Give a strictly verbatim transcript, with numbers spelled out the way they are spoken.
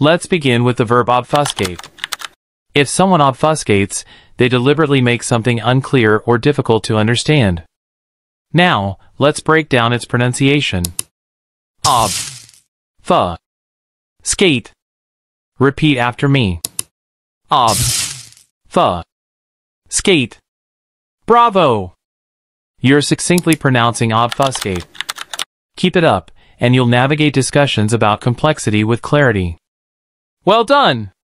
Let's begin with the verb obfuscate. If someone obfuscates, they deliberately make something unclear or difficult to understand. Now, let's break down its pronunciation. Ob. Fu. Skate. Repeat after me. Ob. Fu. Skate. Bravo! You're succinctly pronouncing obfuscate. Keep it up, and you'll navigate discussions about complexity with clarity. Well done!